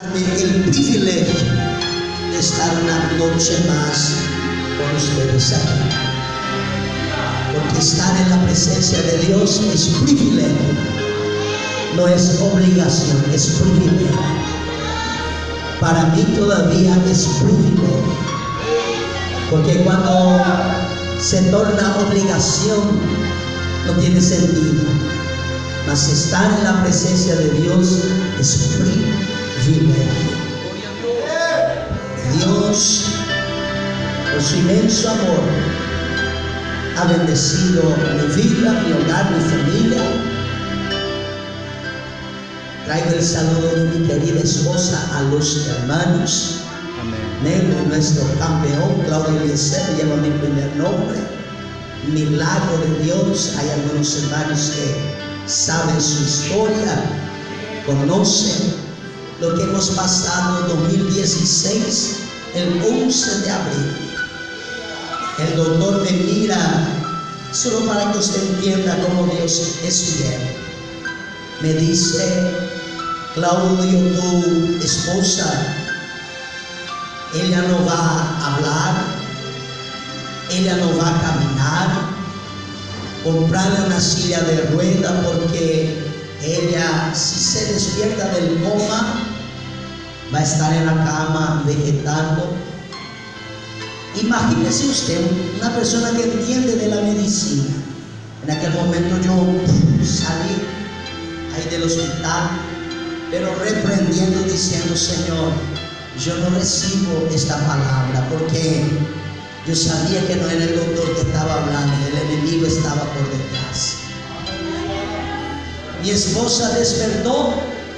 el privilegio de estar una noche más con ustedes aquí, porque estar en la presencia de Dios es privilegio, no es obligación, es privilegio. Para mí todavía es privilegio, porque cuando se torna obligación no tiene sentido, mas estar en la presencia de Dios es privilegio. Dios, por su inmenso amor, ha bendecido mi vida, mi hogar, mi familia. Traigo el saludo de mi querida esposa a los hermanos. Amén. Nuestro campeón, Claudio Eliezer, lleva mi primer nombre. Milagro de Dios. Hay algunos hermanos que saben su historia, conocen lo que hemos pasado en 2016, el 11 de abril. El doctor me mira, solo para que usted entienda cómo Dios es fiel. Me dice: Claudio, tu esposa, ella no va a hablar, ella no va a caminar. Comprarle una silla de rueda porque ella, si se despierta del coma, va a estar en la cama vegetando. Imagínese usted, una persona que entiende de la medicina. En aquel momento yo salí ahí del hospital, pero reprendiendo, diciendo: Señor, yo no recibo esta palabra, porque yo sabía que no era el doctor que estaba hablando, el enemigo estaba por detrás. Mi esposa despertó,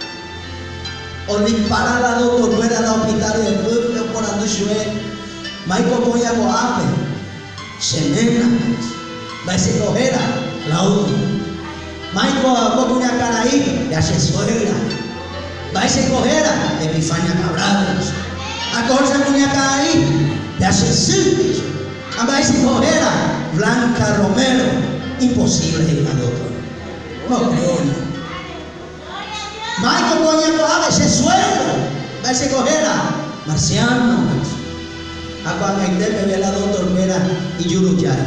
olhei para lá, doutor, não era no hospital, e depois eu por do joelho, mas como ia coar, semena, vai se correr, Claudio, mas como ia caraí, de suegra, vai se correr, Epifania Cabrados, a coisa como ia caraí, de Silvio, vai se correr, Blanca Romero, imposible, doutor. No creo. Michael Coñaco, ese suelo, va a ser cojera, Marciano. Agua me ve la doctor Vera y Yuruyay.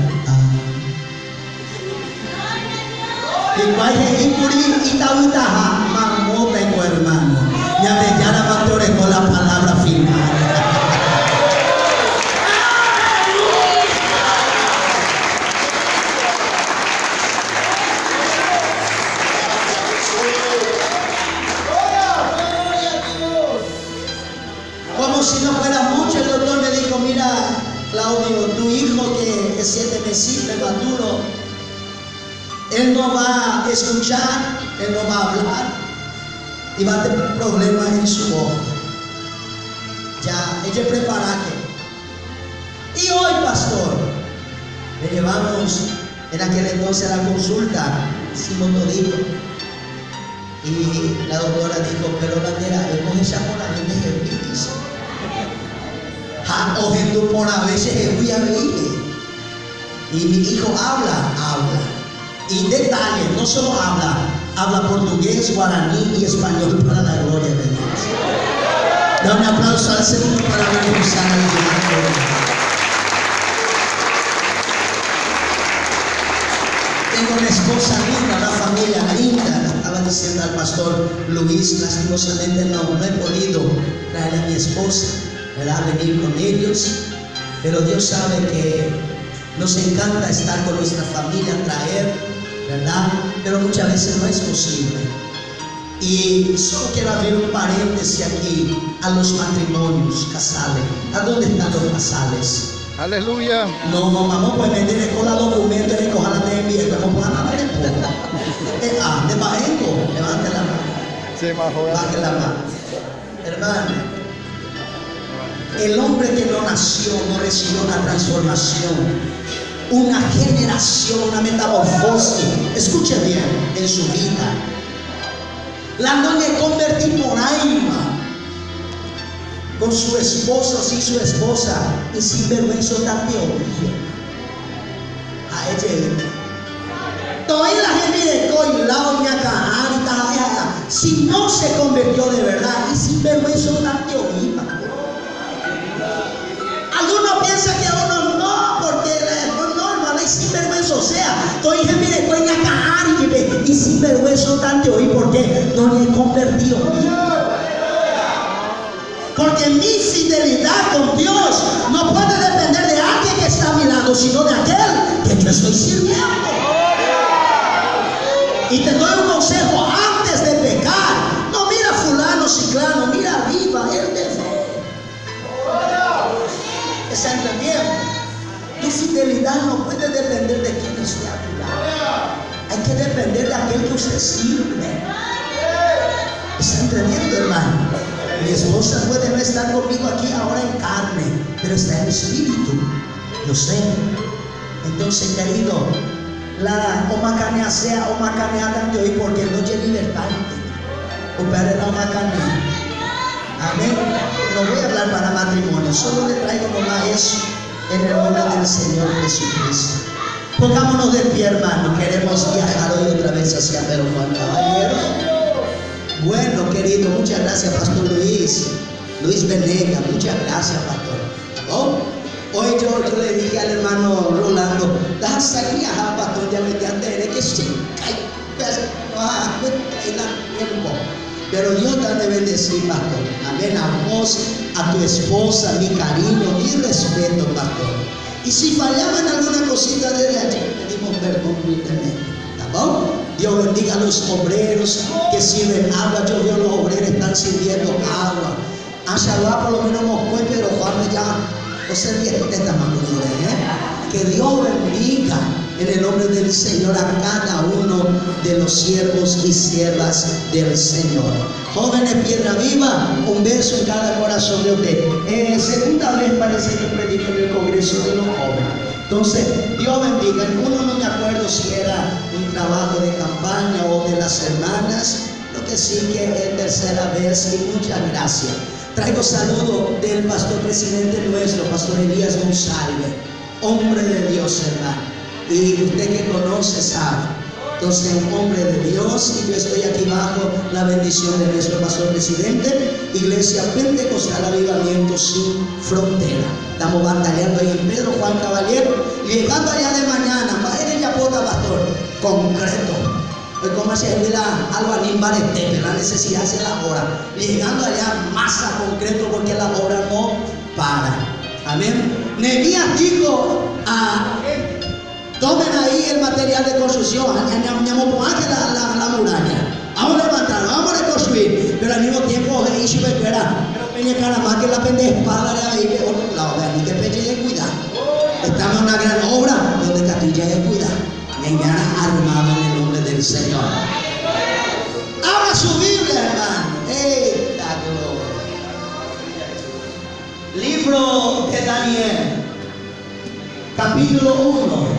Y vaya y puri y tautaja, mamota y hermano. Ya me ya la matore con la palabra final. Como si no fuera mucho, el doctor me dijo: mira, Claudio, tu hijo que es 7 meses prematuro, él no va a escuchar, él no va a hablar y va a tener problemas en su ojo. Ya, ella prepara que. Y hoy, pastor, le llevamos en aquel entonces a la consulta, hicimos todito. Y la doctora dijo: pero la tera, coge esa por la mente de dice. Cogiendo por a veces voy a ver. Y mi hijo habla. Y detalle, no solo habla portugués, guaraní y español, para la gloria de Dios. Da un aplauso al Señor para recompensar al Señor. Tengo una esposa linda, una familia linda. Estaba diciendo al pastor Luis, lastimosamente no he podido traer a mi esposa, ¿verdad?, venir con ellos, pero Dios sabe que nos encanta estar con nuestra familia, traer, ¿verdad?, pero muchas veces no es posible. Y solo quiero abrir un paréntesis aquí a los matrimonios, casales. ¿A dónde están los casales? Aleluya. No, mamá, pues me tiene con la documento y coja la de envío. ¿Cómo puedan hablar de poco? De Bajengo, levante la mano. Sí, mejor. Baje la mano. Hermano, el hombre que no nació, no recibió una transformación, una generación, una metamorfosis, escuche bien, en su vida. La no le convertí por alma con su esposo, sin su esposa, y sin vergüenza también. A ella, toda la gente de Coilao, Ñacaján, si no se convirtió de verdad, y sin vergüenza tan te oí, pastor. Algunos piensan que uno no, porque no hay sinvergüenza, o sea, estoy en mi descuenta y sin vergüenza tan te oí, porque no le he convertido. Porque mi fidelidad con Dios no puede depender de alguien que está a mi lado, sino de aquel que yo estoy sirviendo. Y te doy un consejo antes de pecar. No mira fulano, ciclano, mira arriba, él te ve. ¿Está entendiendo? Tu fidelidad no puede depender de quien esté a tu lado. Hay que depender de aquel que usted sirve. ¿Está entendiendo, hermano? Mi esposa puede no estar conmigo aquí ahora en carne, pero está en espíritu. Yo sé. Entonces, querido, la omacanea sea omacaneada de hoy, porque no hay libertad. Opera la omacanea. Amén. No voy a hablar para matrimonio, solo le traigo nomás eso en el nombre del Señor Jesucristo. Pongámonos de pie, hermano. Queremos viajar hoy otra vez hacia Pedro Juan Caballero. Bueno, querido, muchas gracias, Pastor Luis Venega, muchas gracias, Pastor. ¿Oh? Hoy yo le dije al hermano Rolando, Pastor, ya me enteré que sí, pero Dios te ha de bendecir, Pastor. Amén. A vos, a tu esposa, mi cariño, mi respeto, Pastor. Y si fallaba en alguna cosita desde allí, pedimos perdón humildemente. Dios bendiga a los obreros que sirven agua. Yo veo a los obreros están sirviendo agua. Allá por lo menos Moscú, pero Juan ya o sea, que Dios bendiga en el nombre del Señor a cada uno de los siervos y siervas del Señor. Jóvenes Piedra Viva, un beso en cada corazón de usted. Segunda vez parece que predico en el Congreso de los Jóvenes. Entonces, Dios bendiga. Uno no me acuerdo si era un trabajo de campaña o de las hermanas. Lo que sí que es tercera vez, y muchas gracias. Traigo saludo del pastor presidente nuestro, Pastor Elías González, hombre de Dios, hermano. Y usted que conoce sabe. Entonces, un hombre de Dios, y yo estoy aquí bajo la bendición de nuestro pastor presidente, Iglesia Pentecostal Avivamiento Sin Frontera. Estamos batallando ahí en Pedro Juan Caballero, llegando allá de mañana, para ir a Pota, pastor, concreto. Como se mira Albanín Baretepe, la necesidad es la hora. Llegando allá más a concreto, porque la obra no para. Amén. Nehemías dijo tomen ahí el material de construcción, la muralla. Vamos a levantar, vamos a reconstruir. Pero al mismo tiempo, pero peña cara más que la pendeja espada de ahí que otro lado. Vean, que peche de cuidado. Estamos en una gran obra donde Catilla de cuidado. Mañana armado en el nombre del Señor. Abra su Biblia, hermano. ¡Esta gloria! Libro de Daniel, capítulo 1.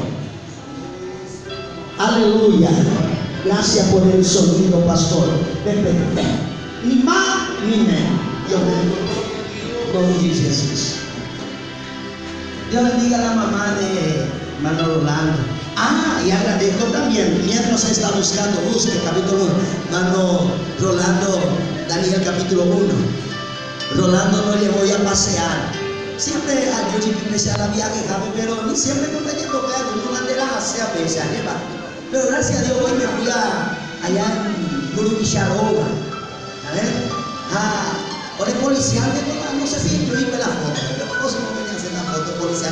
Aleluya. Gracias por el sonido, pastor. Ni más ni menos. Dios bendiga. Como dice Jesús. Dios bendiga a la mamá de hermano Rolando. Y agradezco también, mientras se está buscando, busque capítulo 1, hermano Rolando, Daniel capítulo 1. Rolando no le voy a pasear. Siempre yo empecé a la viaje, pero a mí siempre me tenía que tocar una de las hace a veces, pero gracias a Dios hoy me fui allá en Gurumisharoga. A ver, por el policial, no sé si yo hice la foto, pero no sé cómo venía a hacer la foto policial.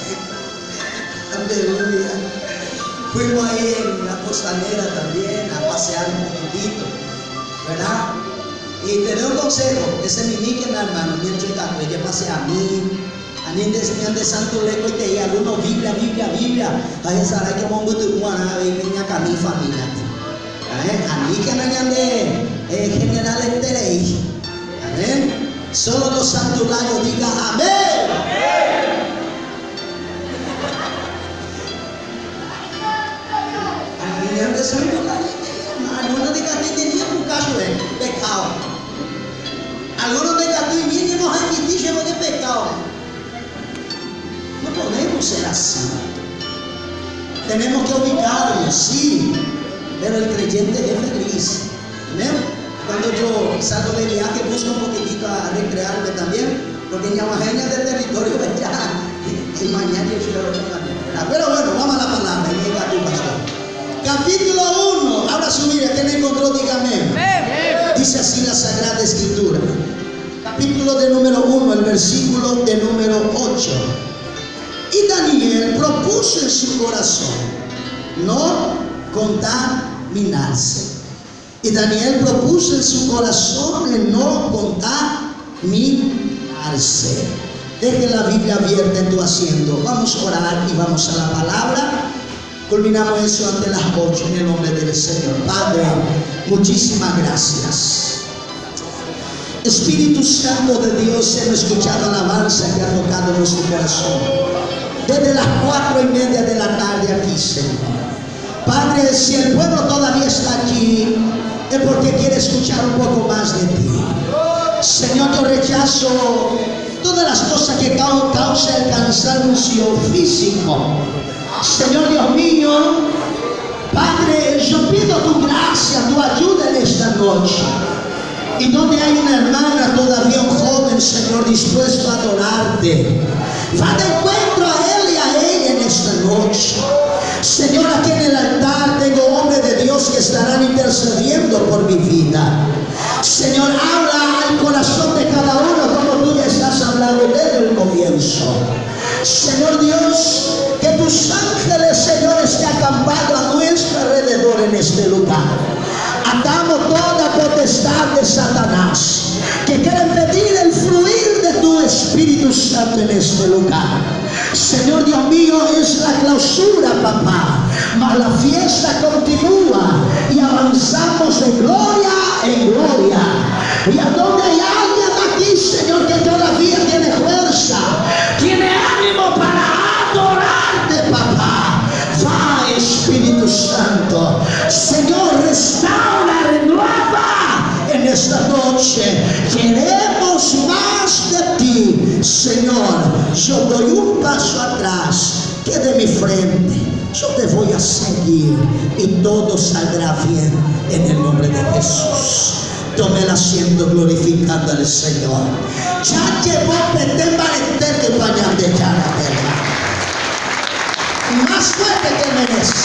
Aleluya. Fuimos ahí en la costanera también a pasear un poquitito, ¿verdad? Y te doy un consejo, ese mi Miquel, hermano, bien chica, que pase a mí enseñan de Santo Leco y te diga algunos Biblia. A esa hora que mongo tu guana, venía a mi familia. A mí que no hayan de general enteréis. Amén. Solo los santuarios digan amén. De Santo algunos de que tenían un caso de pecado. Algunos de que mínimos admitísimos de pecado. No podemos ser así. Tenemos que ubicarnos, sí, pero el creyente es feliz. ¿Amén? cuando yo salgo de viaje busco un poquitito a recrearme también, porque en Yamajeña del territorio ya y mañana yo soy de otra manera. Pero bueno, vamos a la palabra y venga tu pastor. Capítulo 1, ahora subir, ¿quién encontró? Dígame. Dice así la Sagrada Escritura. Capítulo de número 1, el versículo de número 8. Y Daniel propuso en su corazón no contaminarse. Y Daniel propuso en su corazón el no contaminarse. Deje la Biblia abierta en tu asiento. Vamos a orar y vamos a la palabra. Culminamos eso ante las 8 en el nombre del Señor. Padre, muchísimas gracias. Espíritu Santo de Dios, hemos escuchado alabanza que ha tocado nuestro corazón. Desde las 4:30 de la tarde aquí, Señor. Padre, si el pueblo todavía está aquí, es porque quiere escuchar un poco más de ti. Señor, yo rechazo todas las cosas que causan el cansancio físico. Señor Dios mío, Padre, yo pido tu gracia, tu ayuda en esta noche. Y donde hay una hermana, todavía un joven, Señor, dispuesto a adorarte, va de encuentro a él y a ella en esta noche. Señor, aquí en el altar tengo hombres de Dios que estarán intercediendo por mi vida. Señor, habla al corazón de cada uno como tú ya estás hablando desde el comienzo. Señor Dios, que tus ángeles, Señor, estén acampados a nuestro alrededor en este lugar. Atamos toda potestad de Satanás que quiere impedir el fluir de tu Espíritu Santo en este lugar. Señor Dios mío, es la clausura, papá, mas la fiesta continúa y avanzamos de gloria en gloria. Y a donde hay alguien aquí, Señor, que todavía tiene fuerza, tiene ánimo para adorarte, papá, va, Espíritu Santo. Señor, restaura, renueva en esta noche. Queremos más de ti. Señor, yo doy un paso atrás que de mi frente. Yo te voy a seguir y todo saldrá bien en el nombre de Jesús. Tome el asiento glorificando al Señor. Ya llevó Peter Valente de pañal de Charabella. Más fuerte que merece.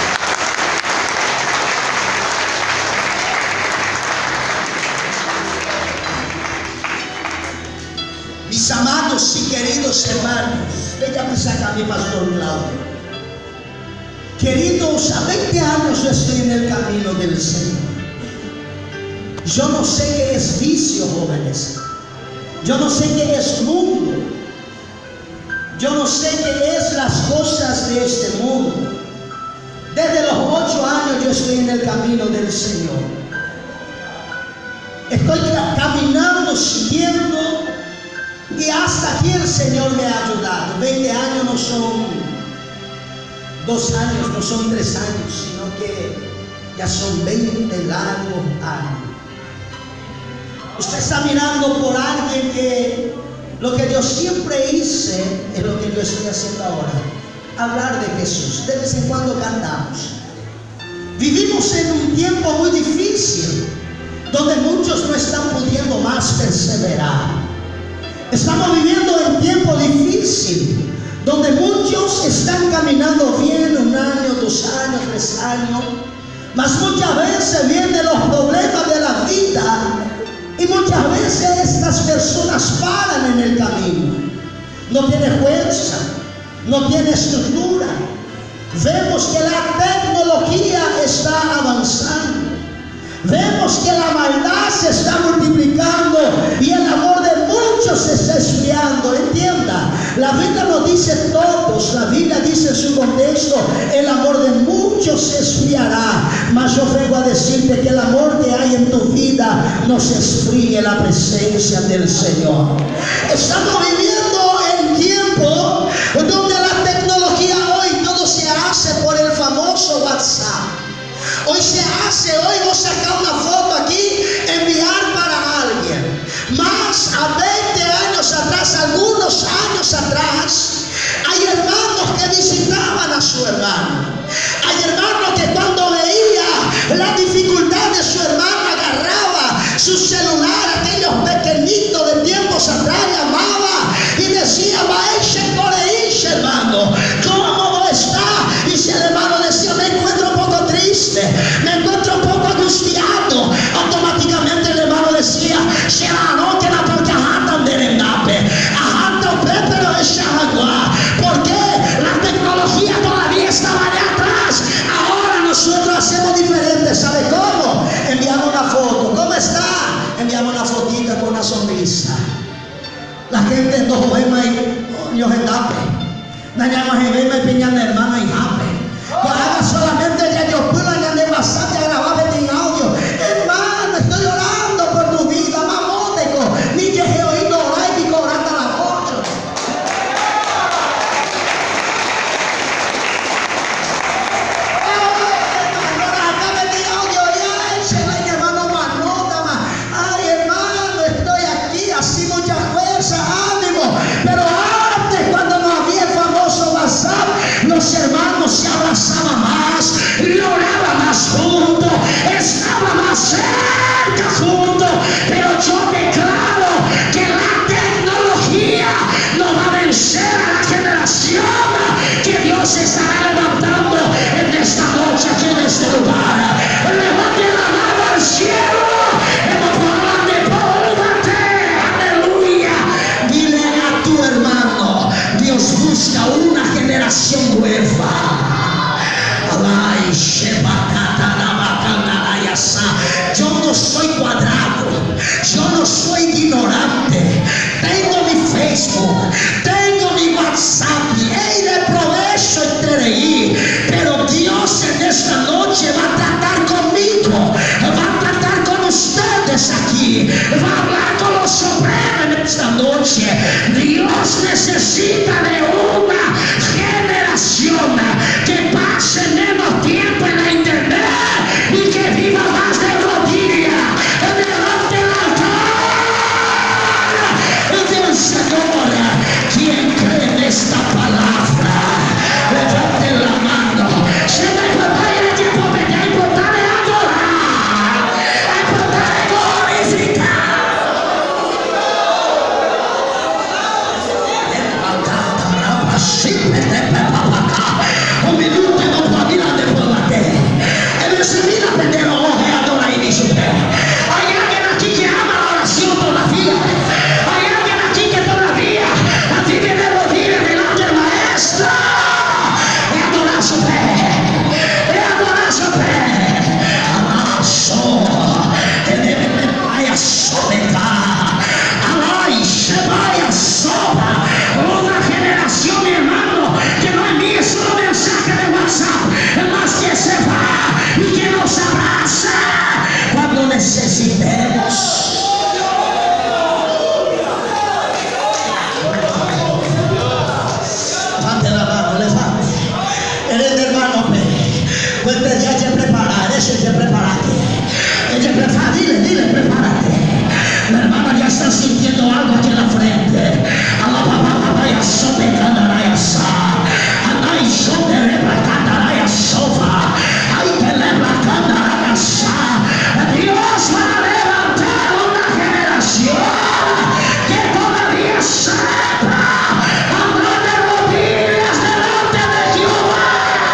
Mis amados y queridos hermanos, venga a acá mi pastor Claudio. Queridos, a 20 años yo estoy en el camino del Señor. Yo no sé qué es vicio, jóvenes. Yo no sé qué es mundo. Yo no sé qué es las cosas de este mundo. Desde los 8 años yo estoy en el camino del Señor. Estoy caminando, siguiendo, y hasta aquí el Señor me ha ayudado. 20 años no son 2 años, no son 3 años, sino que ya son 20 largos años. Usted está mirando por alguien que lo que yo siempre hice es lo que yo estoy haciendo ahora. Hablar de Jesús. De vez en cuando cantamos. Vivimos en un tiempo muy difícil, donde muchos no están pudiendo más perseverar. Estamos viviendo en tiempo difícil, donde muchos están caminando bien 1 año, 2 años, 3 años, mas muchas veces vienen los problemas de la vida y muchas veces estas personas paran en el camino. No tiene fuerza, no tiene estructura. Vemos que la tecnología está avanzando. Vemos que la maldad se está multiplicando y el amor de muchos se está esfriando. Entienda, la Biblia no dice todos, la Biblia dice en su contexto, el amor de muchos se esfriará. Mas yo vengo a decirte que el amor que hay en tu vida no se esfríe en la presencia del Señor. Estamos viviendo en tiempo donde la tecnología hoy todo se hace por el famoso WhatsApp. Hoy se hace, hoy vos sacar una foto aquí, enviar para alguien. Más a 20 años atrás, algunos años atrás, hay hermanos que visitaban a su hermano. Hay hermanos que cuando veía la dificultad de su hermano agarraba su celular, aquellos pequeñitos de tiempos atrás, llamaba y decía, hermano, ¿cómo está? Y si el hermano decía, me encuentro un poco triste, me encuentro un poco angustiado, automáticamente el hermano decía, porque la tecnología todavía estaba allá atrás. Ahora nosotros hacemos diferente. ¿Sabe cómo? Enviamos una foto. ¿Cómo está? Enviamos una fotita con una sonrisa. La gente no juega y yo endape. Dañamos en vez de piñar hermano y jape. Ahora solamente ya yo puedo añadir bastante a grabar en audio. Hermano, estoy orando por tu vida, mamóteco. Ni que he oído orar y cobrar hasta las 8. Ay, hermano, estoy aquí, así mucha fuerza, ánimo. Pero antes, cuando no había el famoso WhatsApp, los hermanos se abrazaban más, lloraban más juntos, estaban más cerca juntos. Pero yo declaro que la tecnología no va a vencer a la generación que Dios estará levantando en esta noche, aquí en este lugar. Levante la mano al cielo. Aleluya. Dile a tu hermano, Dios busca una generación nueva. Yo no soy cuadrado, yo no soy ignorante. Tengo mi Facebook, tengo mi WhatsApp, y de provecho entre. Pero Dios en esta noche va a tratar conmigo, va a tratar con ustedes aquí, va a hablar con los obreros en esta noche. Dios necesita de una generación que pase menos tiempo en la internet y que viva más de rodillas delante del altar del Señor. ¿Quién cree en esta palabra? Levante la mano. Se me prepara el tiempo de importar y adorar, importar y glorificar. Un minuto no può dire por la te. E se mira prendere ore adora y dice, hay alguien aquí que ama la oración todavía. Hay alguien aquí que todavía vive de rodillas delante del maestro. E adorar su fe. E adorar su fe. Amaso. E deve vaya soledad. Alay, se vaya sola. Una generación, mi hermano, que no envíe solo mensaje de WhatsApp, más que se va y que nos abraza cuando necesitemos. Levante la mano, levante. Eres el hermano, pues ya te preparas, eso ya prepárate. Ella prepara, dile, prepárate. La hermana ya está sintiendo algo aquí en la frente. A la papá vaya sobre candarayasa. Anay sobre rebacandarayasa. Ay que rebacandarayasa. Dios va a levantar una generación que todavía sepa hablar de rodillas delante de Jehová.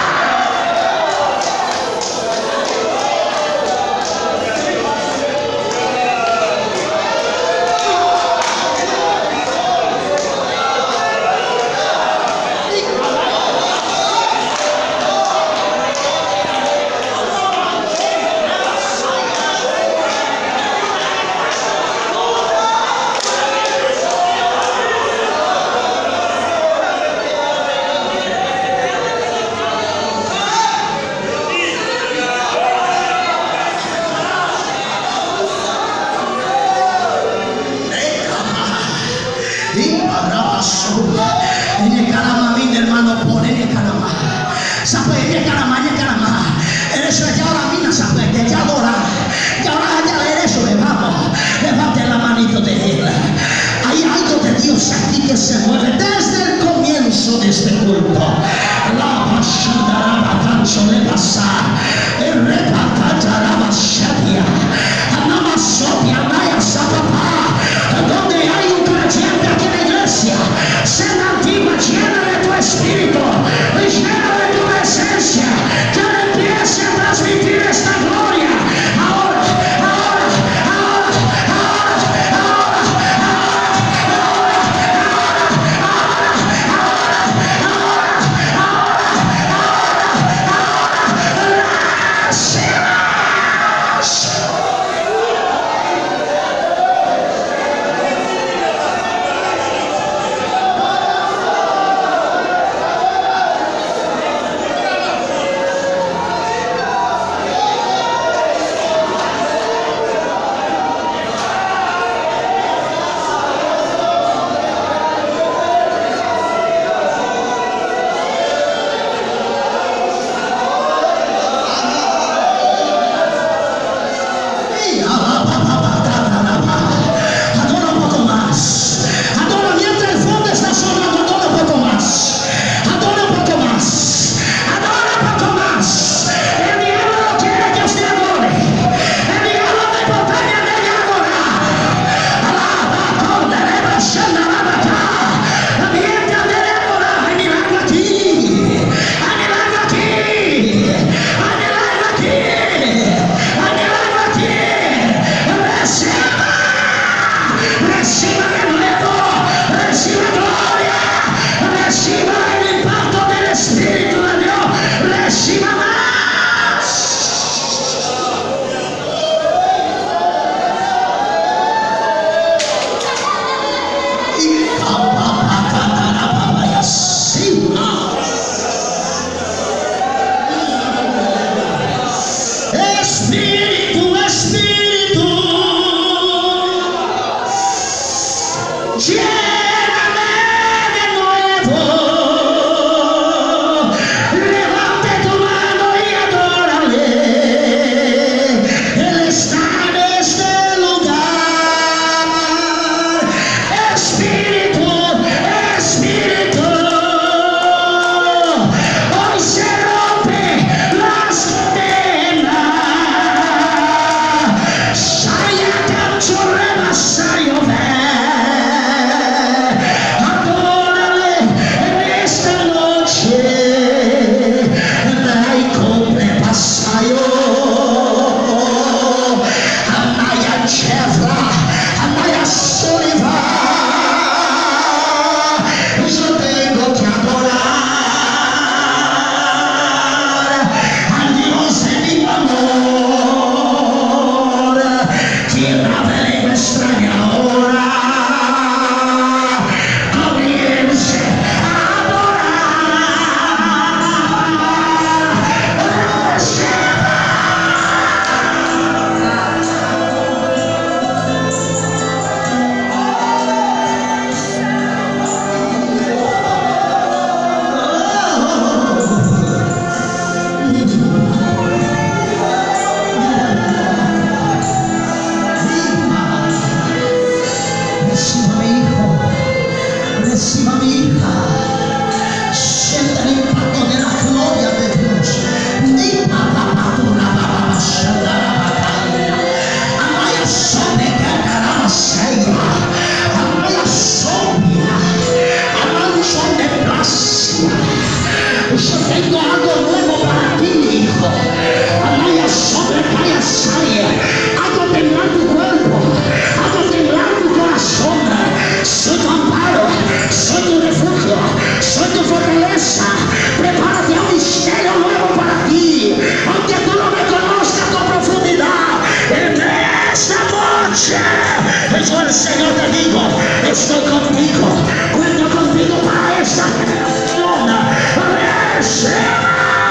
Levante la manito de él. Hay algo de Dios aquí que se mueve desde el comienzo de este culto. La pasada la canción de pasar. El repacata la masadia. Anamasopia. lléname de nuevo. Levante tu mano y adórale. Él está en este lugar. Espíritu, Espíritu, hoy se rompe las cadenas. Saya cancho rebasayo ve. Adórale en esta noche. Dai compre pasayo. Amaya chevra, amaya soliva. Yo tengo que adorar a Dios en mi amor. Tierra de la extraña hora. Comience a Reciba mi hijo, reciba mi hija. Siente el impacto de la gloria de Dios. Ni papapatuna bababashandarabakaya. Amaya sonekanarabaseya. Amaya sobia. Amancho de gracia. Yo tengo algo nuevo para ti, hijo. Amaya sobrekaya saya. Hago temblar tu cuerpo. Hago temblar tu corazón. Soy tu amparo, soy tu refugio, soy tu fortaleza. Prepárate a un misterio nuevo para ti, aunque tú no me conozcas con profundidad. En esta noche, yo el Señor te digo, estoy contigo, cuento contigo para esta generación. Reciba.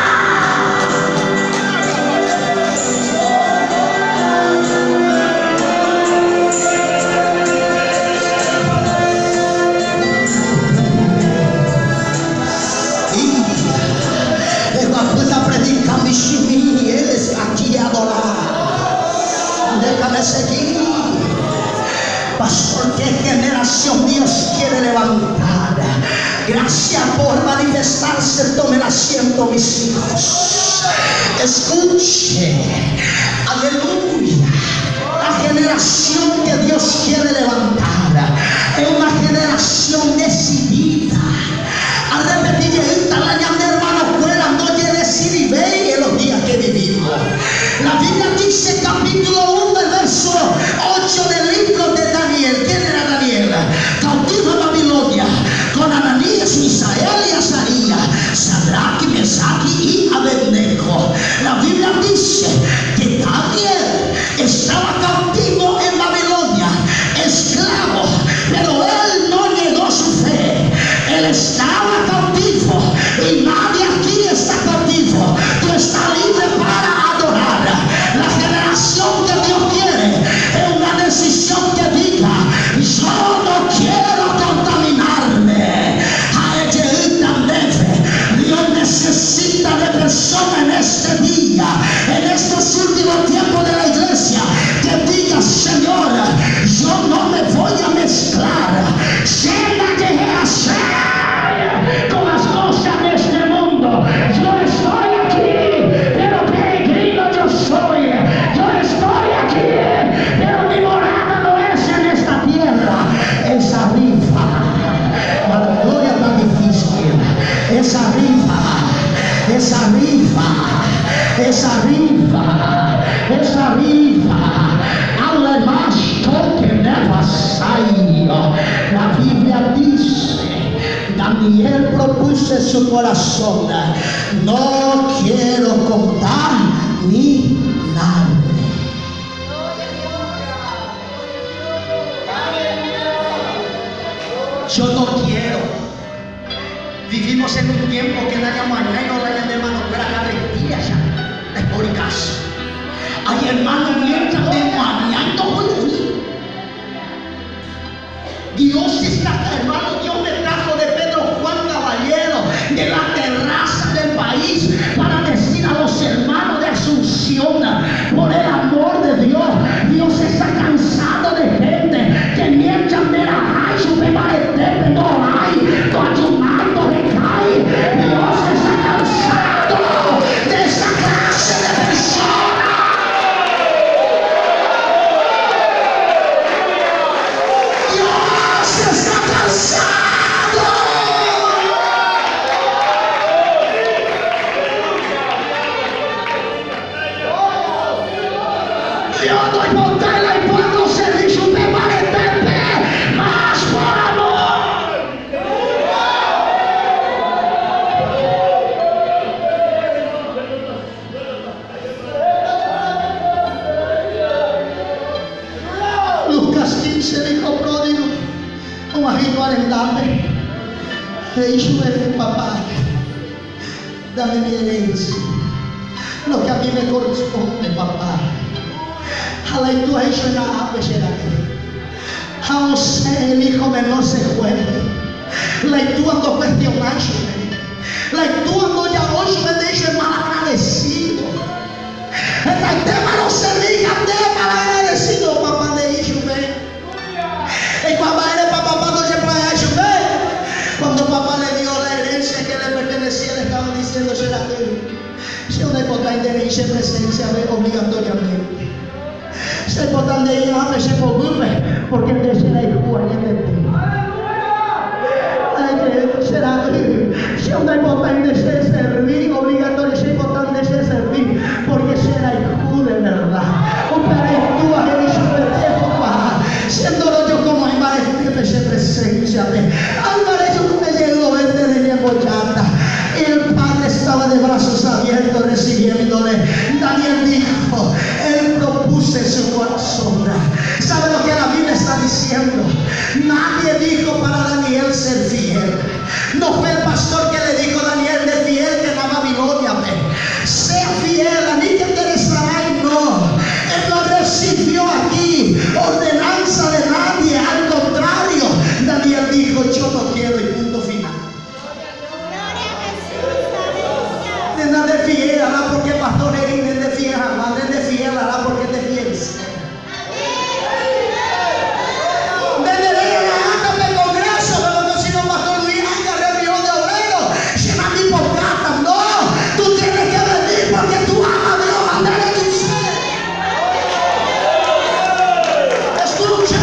Predica mi shimi, Él es aquí a adorar. Déjame seguir. Pastor, ¿qué generación Dios quiere levantar? Gracias por manifestarse. Tome el asiento, mis hijos. Escuche. Aleluya. La generación que Dios quiere levantar es una generación decidida. Arrepentida, la llama hermano Cuela, no te decidí en los días que vivimos. La Biblia dice, capítulo 1, verso 8 del libro de Daniel. ¿Quién era Daniel? Cautivo en Babilonia, con Ananías, Misael y Azarías, Sadrach, Mesach y Abednego. La Biblia dice que Daniel estaba cautivo en Babilonia, esclavo, pero él no negó su fe. Él estaba cautivo y nadie aquí está cautivo. Tú estás libre para adorar. La generación que Dios quiere es una decisión que diga: yo no quiero contaminarme. Dios necesita de personas en este día, en estos últimos tiempos de la iglesia, que diga: Señor, yo no me voy a mezclar. Llénate de hacer con las cosas de este mundo. Yo estoy aquí, pero peregrino yo soy. Yo estoy aquí, pero mi morada no es en esta tierra, es arriba. La gloria está difícil. Es arriba, es arriba, es arriba, es arriba. Habla más toque de vasallo. La Biblia dice, Daniel propuso en su corazón: no quiero contar ni nada. Yo no quiero. Vivimos en un tiempo que la llaman no la llaman hermano, pero cada día ya es por casa. Hay hermanos mientras de mañana. Dios está, hermano, Dios me trajo de Pedro Juan Caballero, de la terraza del país, para decir a los hermanos de Asunción, por el amor de Dios, Dios está cansado de gente que mientras me la hay, su beba de no hay, tu ayunando recae. Dios está cansado de esa clase de personas. Dios está cansado. Yo doy botella y puedo servir su tema de tempe, más por amor. Lucas 15 dijo pródigo, un amigo arrendable, le dijo a papá, dame mi herencia, lo que a mí me corresponde, papá. Além do regional, a José, el hijo menor, se fue. Tú ando cuestionando, tú ando ya hoy me dice mal agradecido. El tema no se diga, tema agradecido, papá de Ishume. Y papá era papá no se puede Ishume. Cuando papá le dio la herencia que le pertenecía, le estaba diciendo, será que si una importante herencia presencia obligatoriamente. Se botan de ir a veces por golpe, porque el deseo es jugar será si una importante se servir obligatorio, se importante se servir, porque será hijo de verdad. Para tú a él y su papá, siendo yo como hay más que se presencia de Álvarez, yo me llegó verde de mi bollata. El padre estaba de brazos abiertos recibiéndole. Daniel dijo, él propuso en su corazón. ¿Sabe lo que la Biblia está diciendo? Nadie dijo para Daniel ser fiel. No fue el pastor que le dijo a Daniel de fiel que en la Babilonia. Sea fiel, a mí te interesará y no. Él no recibió aquí ordenanza de nadie. Al contrario, Daniel dijo, yo no quiero y punto final. De fiel, hará porque pastor es de fiel, madre de fiel, hará porque te fiel. Desde el congreso, pero no si no pastor Luis, haga reunión de obreros, llena mi bocata. No, tú tienes que venir porque tú amas a Dios, mandar a tu ser. Escuche.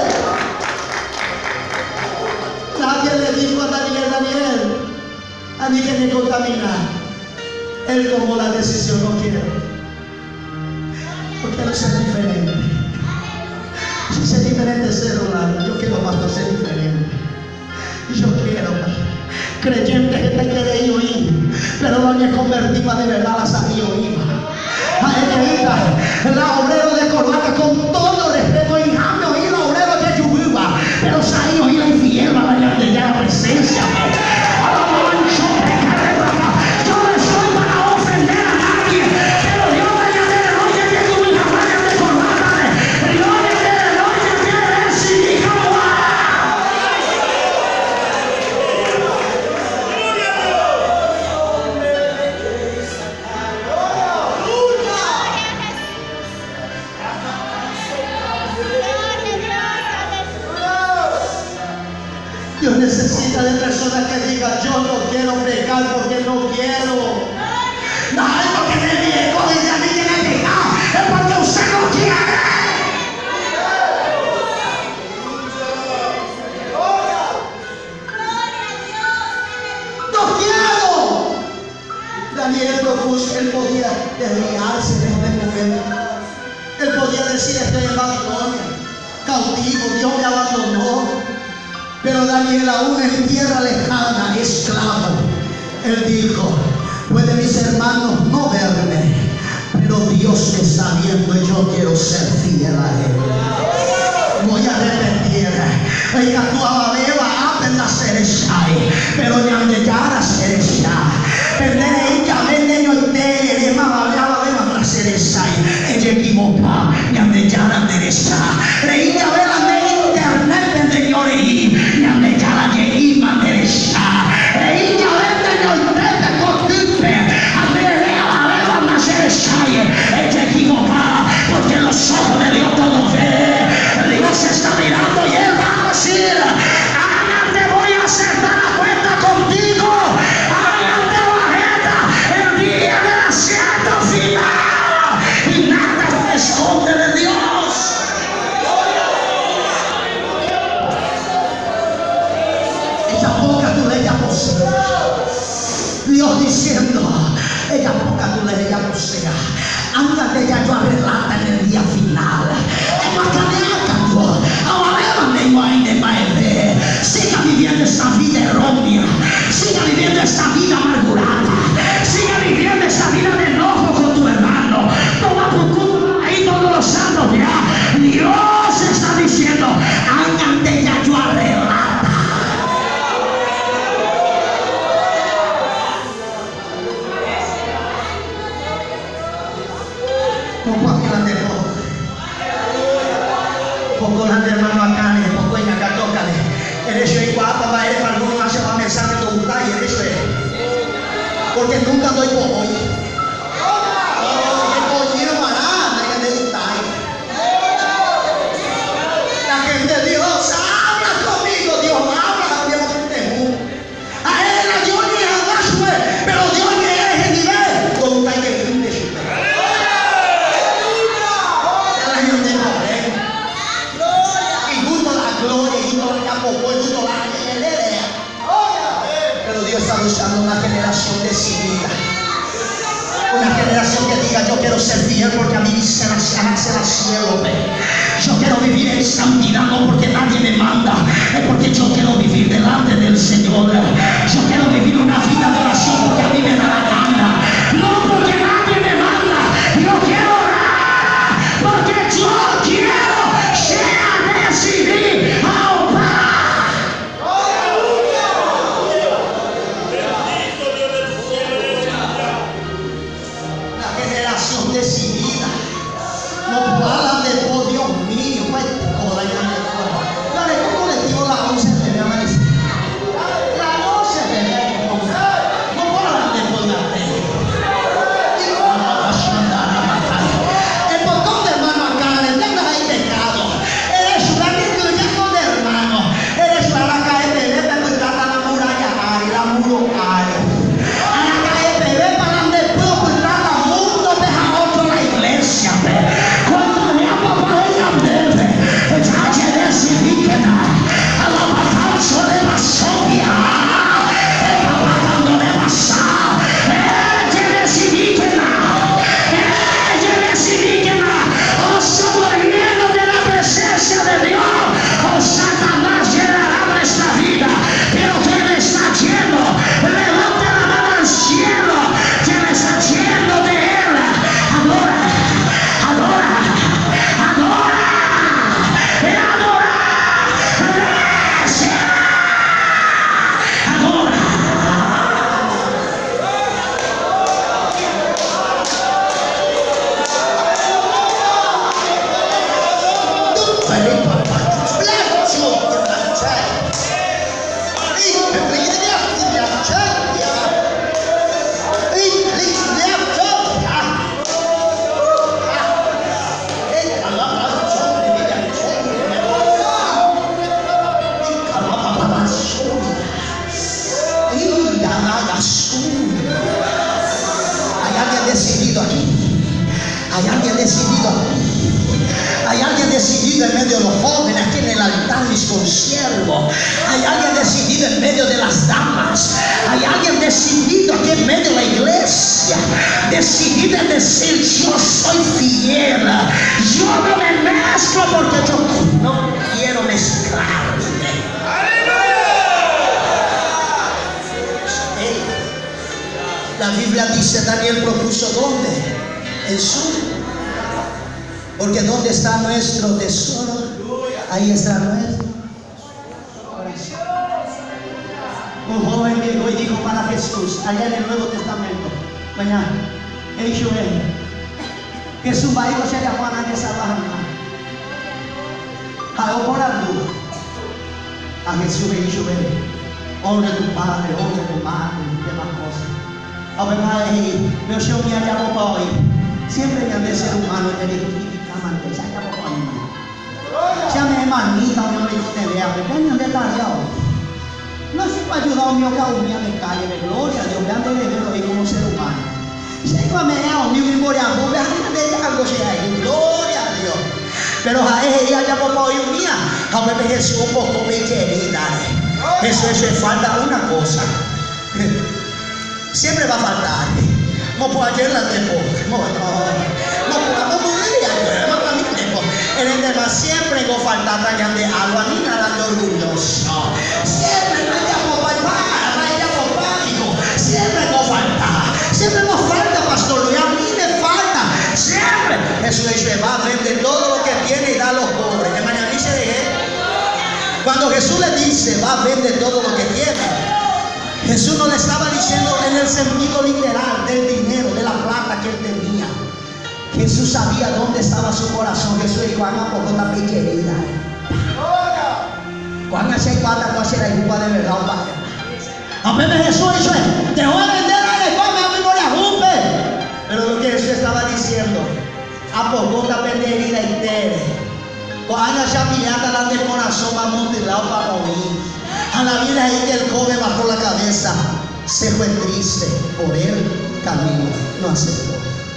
Nadie le dijo a Daniel, a mí que me contamina. Él tomó la decisión, no quiero ser diferente. Si ser diferente es ser raro, yo quiero pastor ser diferente. Y yo quiero, creyente que te quiere oír, pero no me convertí para de verdad la sabía oír. La obrero de corbata con todo respeto y cambio oír la obrero de Yububa, pero sabía oír la infiel para de la presencia. Dios necesita de personas que digan, yo no quiero pecar porque no quiero. No es porque me viejo y a mí que me pecar, es porque usted no quiere. No quiero. Daniel propuso, él podía desviarse en este momento. Él podía decir, estoy en Babilonia, cautivo, Dios me abandonó. Pero Daniel, aún en tierra lejana, esclavo, él dijo, pueden mis hermanos no verme, pero Dios me está viendo y yo quiero ser fiel a él. Voy a repetir, ella tu ababeba apenas sereshai, pero ni andellara sereshai. Perdere ella vende no te, de mabababa beba sereshai. Ella equivoca, ni andellara sereshai. Ella ve la de internet de llore. Dios. Dios diciendo, ella poca tú le ella posea. Anda de ella yo arreglata en el día final. Siga viviendo esta vida errónea. Siga viviendo esta vida amargurada. Siga viviendo esta vida de enojo con tu hermano. Toma por culpa ahí todos los santos ya. Dios está diciendo, anda de ella yo arreglata. Poco la hermano acá, poco en acá tócale. Eres yo igual para él, para no hacer un mensaje de un tal, eres yo. Porque nunca doy por hoy. La gente de Dios habla conmigo, Dios habla, Dios conmigo. A él, Dios ni habla, pero Dios ni es el nivel. Con un tal que grinde su pero Dios está buscando una generación decidida, una generación que diga yo quiero ser fiel porque a mí se la cielo, yo quiero vivir en santidad no porque nadie me manda, es porque yo quiero vivir delante del Señor. Yo quiero vivir una vida de oración porque a mí me da la gana, no porque nadie me manda. Yo quiero orar porque yo quiero ser decidido a orar. Decidida, no hablan de oh Dios mío, pues toda la llama de fuera. Dale, ¿cómo le digo la 11 de la amanecer? La 11 de la no puedo hablar de poder. El botón de hermano acá, le tengas ahí pecado. Eres una que con hermano. Eres para la calle de bebé, pues trata la muralla, la muro, a la calle de bebé, para donde puedo, pues trata mundo de la iglesia. Cuando me papá ella ya decidí que a la matanza de la Sonia, cuando le pasa, ella decidí que o saboreando de la presencia de Dios, o Satanás llenará nuestra vida. Pero quien está lleno, levante la mano al cielo. Quien está lleno de él, adora, adora, adora, adora, adora. Hay alguien decidido aquí. Hay alguien decidido aquí. Hay alguien decidido en medio de los jóvenes aquí en el altar, mis consiervos. Hay alguien decidido en medio de las damas. Hay alguien decidido aquí en medio de la iglesia. Decidido en decir yo soy fiel. Yo no me mezclo porque yo no quiero mezclarme. La Biblia dice, Daniel propuso ¿dónde? En su. Porque ¿dónde está nuestro tesoro? Ahí está nuestro corazón. Un joven llegó y dijo para Jesús, allá en el Nuevo Testamento, mañana, él dijo que su marido se llamó a nadie salvaje. A orando a Jesús le dijo, honra a tu padre, honra a tu madre, y demás cosas. A ver, meu senhor me llamó para hoy. Siempre me han de ser humano, te digo, ya llamó para mí. Ya me hermanita, me dijo, te vea, me han de tarea. No se puede ayudar a mi hogar, a mi calle, de gloria a Dios, me han de verlo ahí como ser humano. Se come a mi memoria, me han de algo ahí, gloria a Dios. Pero a ella llamó para hoy un día, a ver, Jesús un poco me querida. Eso es falta una cosa. Siempre va a faltar. No puedo ayer la tiempo. No podemos morir ayer. No para mi tiempo. El tema siempre va a faltar allá de agua ni nada de orgulloso. Siempre no hay agua para no hay agua pánico. Siempre va a faltar. Siempre nos falta, pastor Luis. A mí me falta. Siempre. Jesús dice, va a vender todo lo que tiene y da a los pobres. Que mañana dice de él. Cuando Jesús le dice, va a vender todo lo que tiene, Jesús no le estaba diciendo en el sentido literal del dinero, de la plata que él tenía. Jesús sabía dónde estaba su corazón. Jesús dijo, Juan, poco está querida. Juan hacía cuánta cosa era igual de verdad. Apenas Jesús dice, te voy a vender a la espada, a mí no le rompe. Pero lo que Jesús estaba diciendo, a poco está herida y tere. Cuando ya pirata la del corazón va mutilado para morir. A la vida ahí que el joven bajó la cabeza, se fue triste por el camino, no aceptó.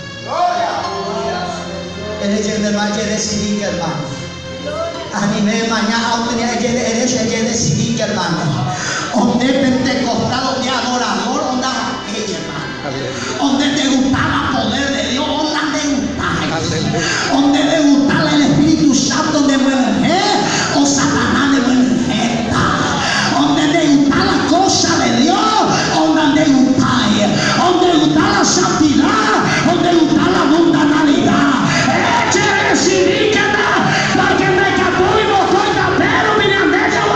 El hecho de mañana decidir, hermano. Anime mañana, el hecho de decidir, hermano. Donde pentecostal, donde adorador, donde aquel, hermano. Donde te gustaba el poder de Dios, donde te gustaba. Donde te gustaba el Espíritu Santo de mujer o Satanás de mujer. Donde te gusta la cosa de Dios, donde te gusta la santidad, donde te gusta la mundanalidad. Eche decidir que no, porque me capó y no soy capero, mire ande ya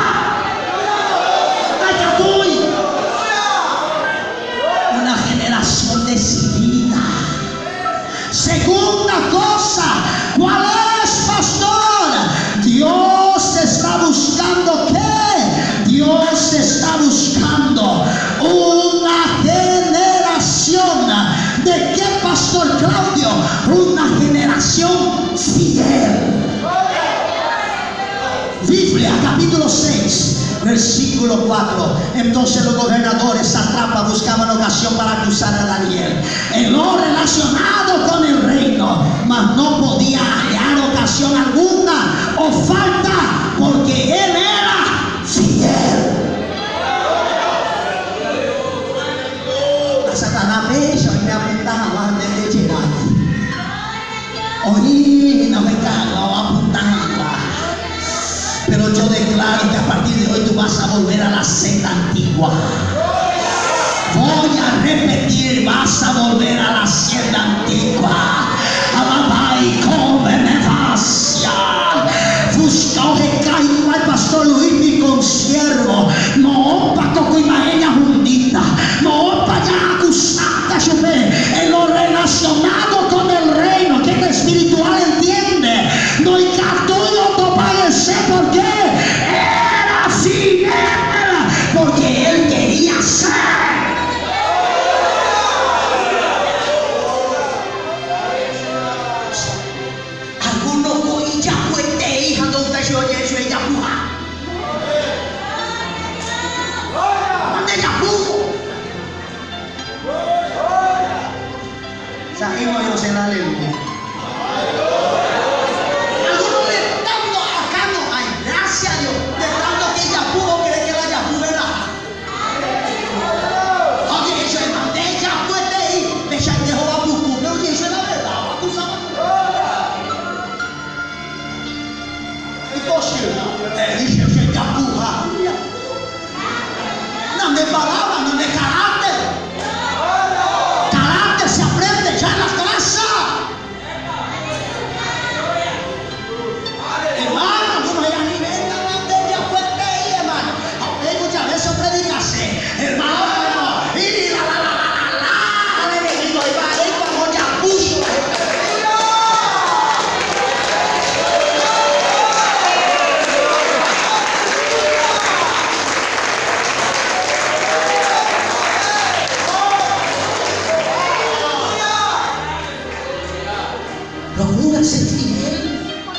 una generación decidida. Segunda cosa, ¿cuál es, pastor? Dios está buscando ¿qué? Dios está buscando una generación. ¿De qué, pastor Claudio? Una generación fiel. Biblia, capítulo 6, versículo 4. Entonces los gobernadores, satrapas, buscaban ocasión para acusar a Daniel en lo relacionado con el reino, mas no podía hallar ocasión alguna o falta, porque él era fiel. A Satanás me apuntaba más de llegar. Hoy no me cago apuntando. Pero yo declaro que a partir de hoy tú vas a volver a la senda antigua. Voy a repetir, vas a volver a la senda antigua. Alabai, come me vacia. Buscó que caiga al pastor Luis, mi consiervo. No, pato con imagen hundida. No, para allá acusada, en lo relacionado con el reino, que el espiritual entiende. No hay tuyo no parece porque era fiel, porque él quería ser. Algunos hoy ya puede hija donde yo llegué ya puja. Donde ya pujo. Salimos y nos en la aleluya. No me palabra, no me carácter. Carácter se aprende ya en las casas. Hermano, no me a nivel de ya puede ir, hermano. Aunque muchas veces predicase, hermano, y el enemigo iba a ir como ya puso. Procura ser fiel.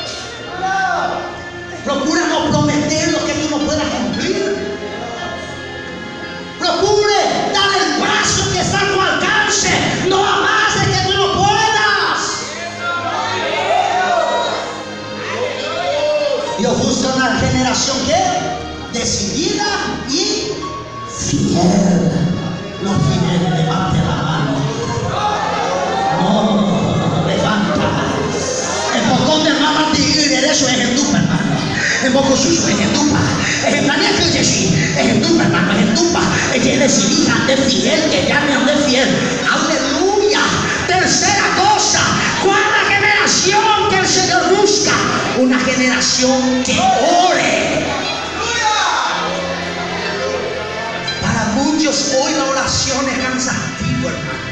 Procura no prometer lo que tú no puedas cumplir. Procure dar el brazo que está a tu alcance, no a más de que tú no puedas. Dios busca una generación que decidida y fiel. Los fieles, levante la mano. Oh, levanta. El botón de mamá de eso es en dupa, hermano. En poco suyo, es en dupa. Es en planeta que sí. Es en dupa, hermano. Es en dupa. Es que decidí ande fiel, que llame ande fiel. Aleluya. Tercera cosa. ¿Cuál es la generación que el Señor busca? Una generación que ore. Para muchos hoy la oración es cansativo, hermano.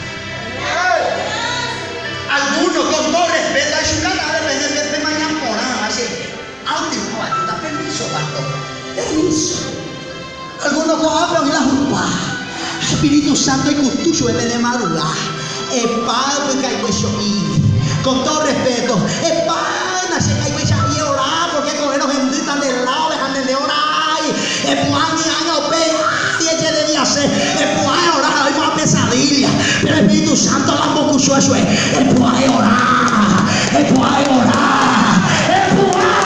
Algunos con todo respeto a su cara de mañana por nada, así. Último, da permiso, pastor. Permiso. Algunos con hablan y la jupa. Espíritu Santo y custucho es de madrugada. El padre que hay que con todo respeto. El padre se cae y orar porque con ellos benditan del lado, dejan de orar. El puan y año y ella debía hacer. El puan orar, hay más pesadilla. Pero el Espíritu Santo la mocucho eso es. El puan orar. El puan orar. El puan.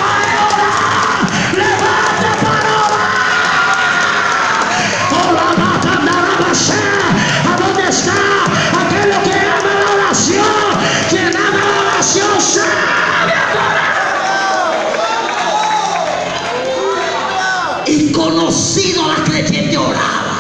¿A dónde está aquello que ama la oración? Quien ama la oración sabe adorar. Y conocido a la creyente oraba.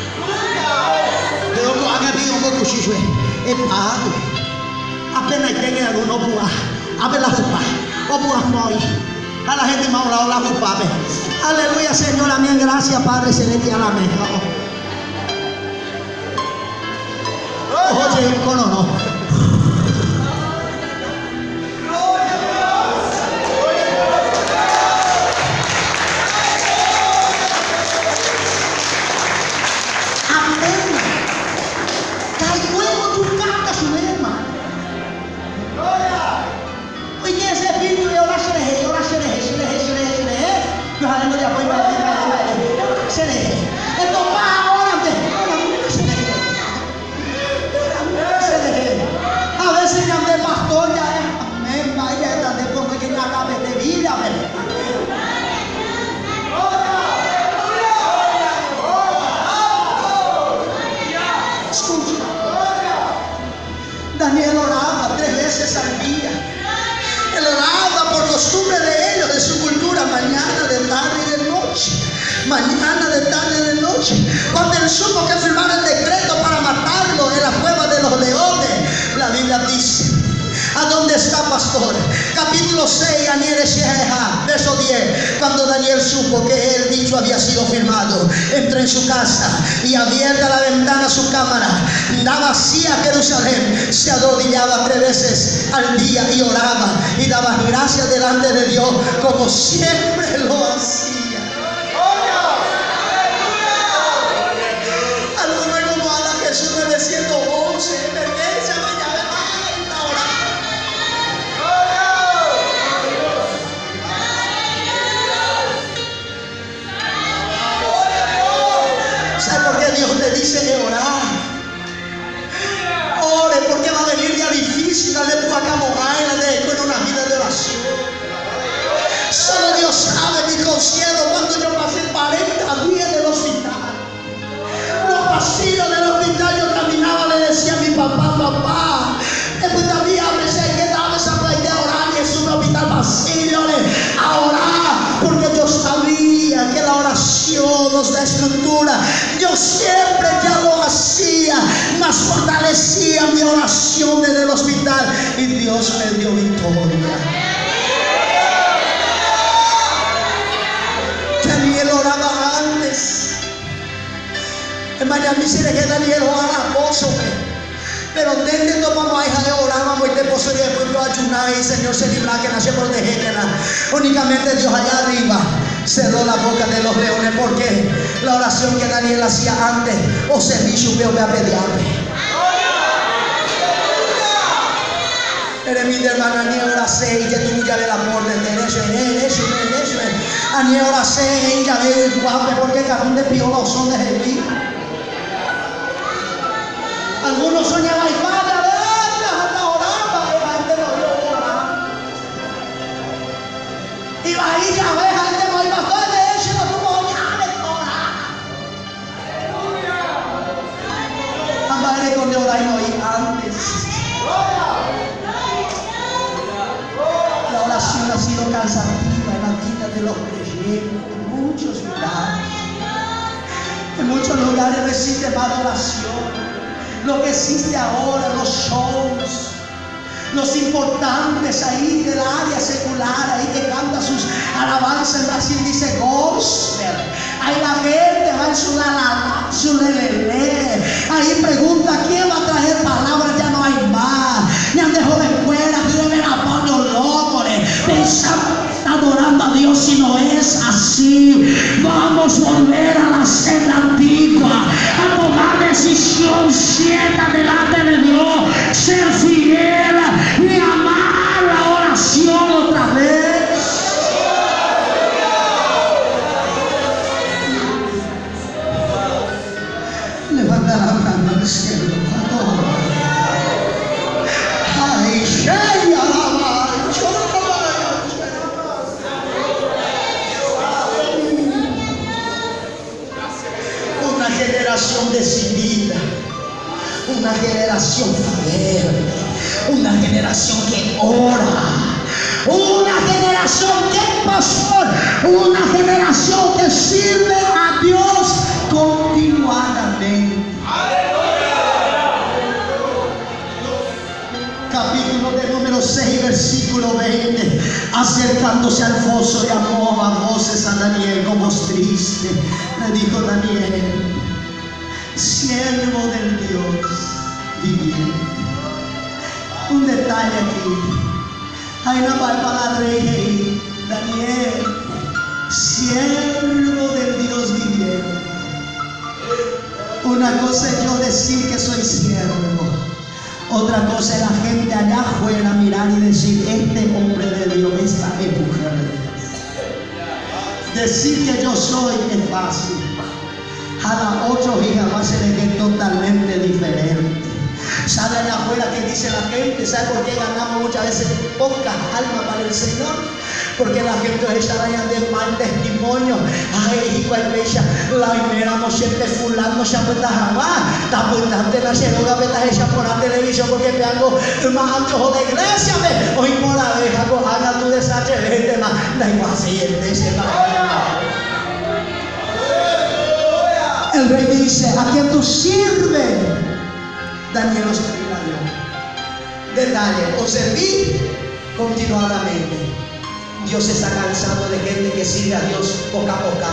Pero no haga bien un cuchillo. Es padre. Apenas tenga alguno pua. Abre la jupa. O pua muy. A la gente me ha orado la jupa. Aleluya, Señor. Amén. Gracias, Padre Celestial. Amén. Oye, no, no. Amén. Cae luego tu canta su hermano. Oye, ese espíritu de orar se le yo jalando de apoyo se le esto va ahora a veces ya de pastor ya es amén, vaya de porque que la cabeza de vida, escucha. Daniel oraba 3 veces al día. Él oraba por costumbre de ellos, de su cultura, mañana, de tarde y de noche. Mañana, de tarde y de noche. Cuando él supo que firmara el decreto para matarlo en la cueva de los leones, la Biblia dice: ¿a dónde está, pastor? Capítulo 6, Daniel verso 10. Cuando Daniel supo que el dicho había sido firmado, entró en su casa y abierta la ventana a su cámara, daba así a Jerusalén, se arrodillaba 3 veces al día y oraba y daba gracias delante de Dios como siempre lo hacía. Algunos como a la Jesús 911, emergencia, ¿sabe por qué Dios te dice orar? Ore, porque va a venir día difícil, la de con una vida de oración. Solo Dios sabe, mi concierto, cuando yo pasé 40 días del hospital. Los pasillos del hospital yo caminaba, le decía a mi papá, después todavía me sé que daba esa playa de orar y es un hospital vacío, a orar, porque yo sabía que la oración nos da estructura. Yo siempre ya lo hacía, más fortalecía mi oración desde el hospital y Dios me dio victoria. Daniel oraba antes. Hermano, a mí se le queda Daniel oraba pozo, pero desde que vamos a dejar de orar, vamos a ir de pozo y después lo ayunar y Señor se libra que nació por dejar. Únicamente Dios allá arriba cerró la boca de los leones, porque la oración que Daniel hacía antes, o servicio veo a pelearme. Eres mi hermana, ni ora sei, ya tú ya ve la muerte de eso. A ni ora sei, ya ve el guapo, porque carón de piolo son de Jesús. Algunos soñaban y padre, a ver, hasta orar, la gente no iba a orar. Y va ahí, ya ves, la gente no iba a orar, de eso no tuvo orar. cansativa en la vida de los creyentes, en muchos lugares. En muchos lugares no existe más adoración. Lo que existe ahora, los shows, los importantes ahí del área secular, ahí que canta sus alabanzas en Brasil, dice gospel. Ahí la gente va en su lalala, su lelele. Ahí pregunta quién va a traer palabras, ya no hay más. Ya dejó de fuera, viven a Pablo loco, pensando que está adorando a Dios si no es así. Vamos a volver a la senda antigua, a tomar decisión cierta delante de Dios, ser fiel y amar la oración otra vez. Levanta la mano al cielo. Ay, Sheya, una generación decidida, una generación fiel, una generación que ora, una generación que pastor, una generación que sirve a Dios continuadamente. Capítulo de número 6, versículo 20. Acercándose al foso, llamó a voces a Daniel con voz triste. Le dijo: Daniel, siervo del Dios viviente. Un detalle aquí. Hay una palabra rey. Daniel, siervo del Dios viviente. Una cosa es yo decir que soy siervo. Otra cosa es la gente allá afuera mirar y decir: este hombre de Dios, esta es mujer de Dios. Decir que yo soy es fácil. A las 8 hijas va a ser totalmente diferente. ¿Sabe allá afuera qué dice la gente? ¿Sabe por qué ganamos muchas veces pocas almas para el Señor? Porque la gente está allá de mal testimonio. Ay, hijo, hay fecha. La primera noche de fulano se apuesta jamás. Está apuntando la ceroga, está hecha por la televisión porque te hago más antojo de iglesia. Hoy por la vez, haga tu desastre, vete más. Da igual, siguiente, se va. El rey dice: ¿a quién tú sirves? Daniel os servirá a Dios. Detalle: os serví continuadamente. Dios está cansado de gente que sirve a Dios poco a poco.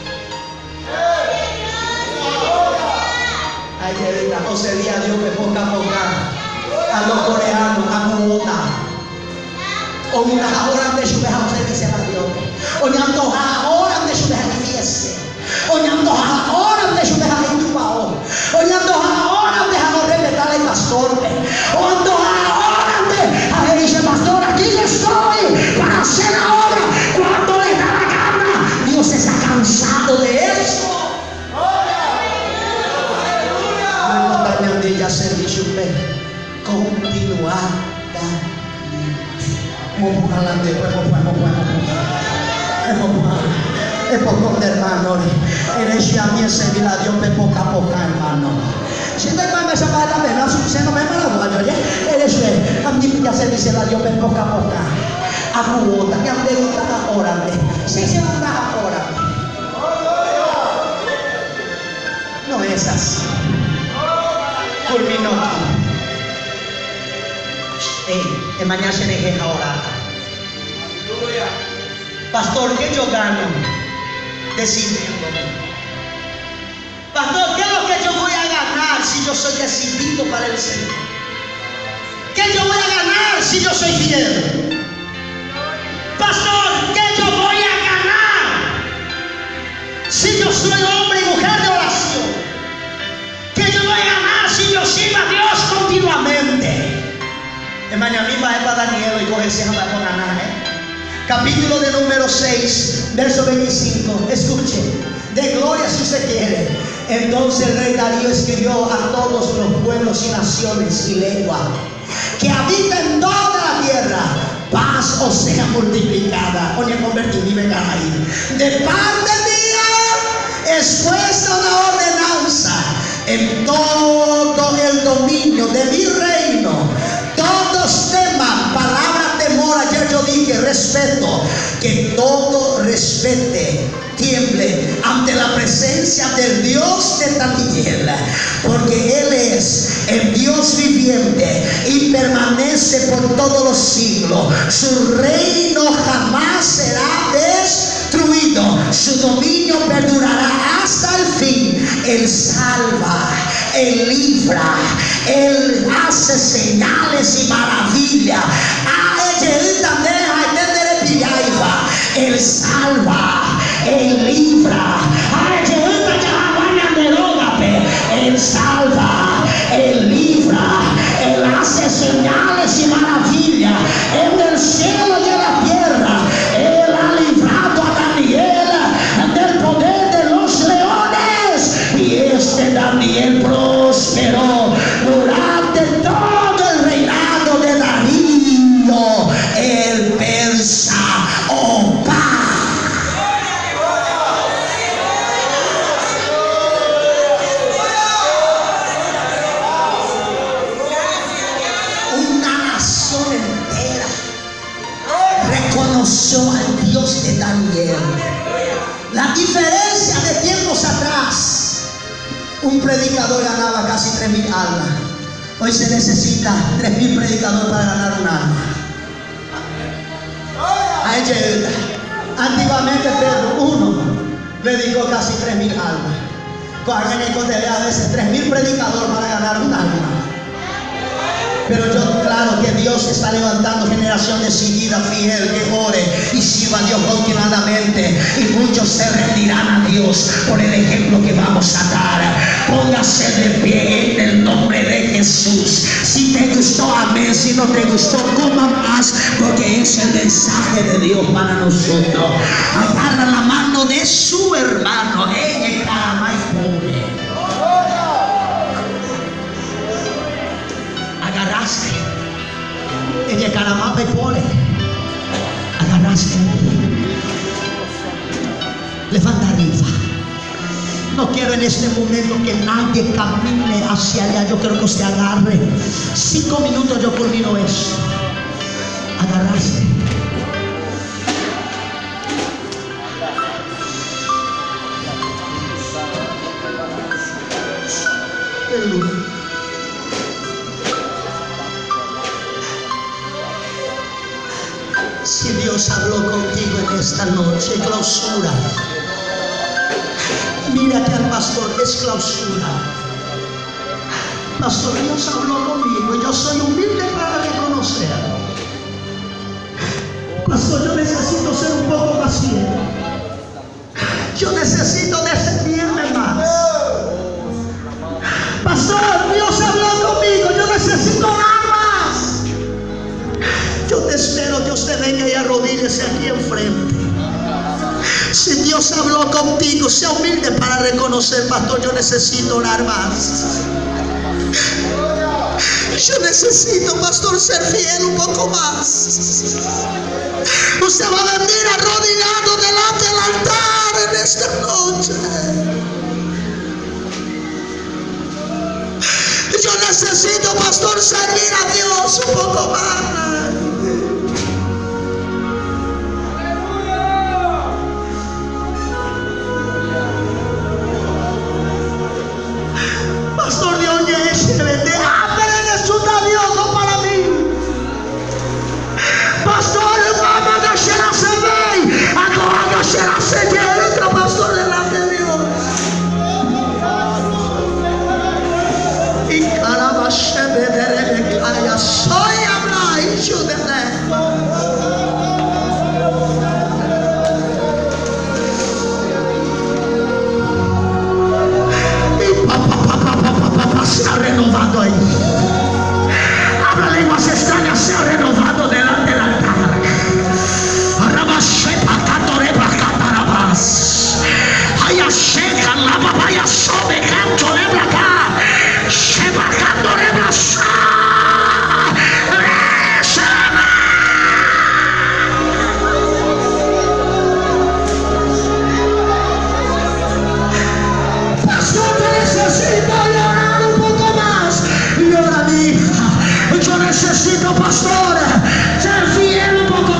Ay, querida, os serví a Dios poco a poco. A los coreanos, a Cuba. O una hora de su vez a servicio a Dios. O ni antoja ahora de su vez a fiesta. O ni antoja ahora de su vez a intubao. O ni antoja ahora de a respetar al pastor. O antoja ahora de a dice: pastor, aquí yo estoy para hacer la obra cuando le da la gana. Dios está cansado de eso. Ya servicio continuada. Es poco de hermano. Eres a mí servir a Dios de poca a poca, hermano. Si no hermano esa palabra me da su seno me para oye. Eres a mí ya servir a Dios de poca a poca. A cuota que han de gustar ahora. Si se van a ahora. No es así. Culminó. De mañana se deje ahora. Pastor, ¿qué yo gano? Decidiéndome. Pastor, ¿qué es lo que yo voy a ganar si yo soy decidido para el Señor? ¿Qué yo voy a ganar si yo soy fiel? Pastor, ¿qué yo voy a ganar si yo soy hombre y mujer de oración? ¿Qué yo voy a ganar si yo sirvo a Dios continuamente? Hermano, a mí va para Daniel y coge ese jamás con ganar, Capítulo de número 6, verso 25. Escuche, de gloria si usted quiere. Entonces el rey Darío escribió a todos los pueblos y naciones y lenguas que habitan en toda la tierra: paz os sea multiplicada. Oye, convertir mi ahí. De parte mía es puesta una ordenanza en todo el dominio de mi reino. Todos teman palabras temor ayer yo dije, respeto, que todo respete, tiemble ante la presencia del Dios de Daniel, porque Él es el Dios viviente y permanece por todos los siglos. Su reino jamás será destruido, su dominio perdurará hasta el fin. Él salva, Él libra, Él hace señales y maravillas. Él salva, Él libra, Él salva, Él libra, Él hace señales y maravillas en el cielo y en la tierra. Él ha librado a Daniel del poder de los leones, y este Daniel prosperó durante todo el reinado de Darío el persa. Reconoció al Dios de Daniel. La diferencia de tiempos atrás, un predicador ganaba casi 3,000 almas. Hoy se necesita 3,000 predicadores para ganar un alma. Antiguamente Pedro, uno, predicó casi 3,000 almas. A veces 3,000 predicadores para ganar un alma. Pero yo claro que Dios está levantando generación decidida, fiel, que ore y sirva a Dios continuadamente, y muchos se rendirán a Dios por el ejemplo que vamos a dar. Póngase de pie en el nombre de Jesús. Si te gustó, amén. Si no te gustó, coma más, porque es el mensaje de Dios para nosotros. Agarra la mano de su hermano. Ella está más pobre. Agarraste, ella caramapa y pone, agarraste, levanta arriba. No quiero en este momento que nadie camine hacia allá. Yo quiero que usted agarre. 5 minutos yo culmino eso. Agarraste. Si Dios habló contigo en esta noche, clausura. Mírate al pastor, es clausura. Pastor, Dios habló conmigo, yo soy humilde para reconocer. Pastor, yo necesito ser un poco más fiel. Yo necesito defenderme más. Pastor, Dios habló conmigo, yo necesito armas. Yo te espero que usted venga y arrodíllese aquí enfrente. Si Dios habló contigo, sea humilde para reconocer, pastor, yo necesito orar más. Yo necesito, pastor, ser fiel un poco más. Usted va a venir arrodillado delante del altar en esta noche. Yo necesito, pastor, servir a Dios un poco más. Pastor, Dios ya es el de hambre es un Dios, no para mí. Pastor, vamos a hacer a servir. Agora será servir entra, pastor, delante de Dios. Y caramba, se me debe caer. Soy habla y yo de se ha renovado ahí. Habla lenguas extrañas, se ha renovado delante del altar. Haya seca la papaya sobre canto de blaca. Se va canto de blaca. Necesito, pastor, ser fiel un poco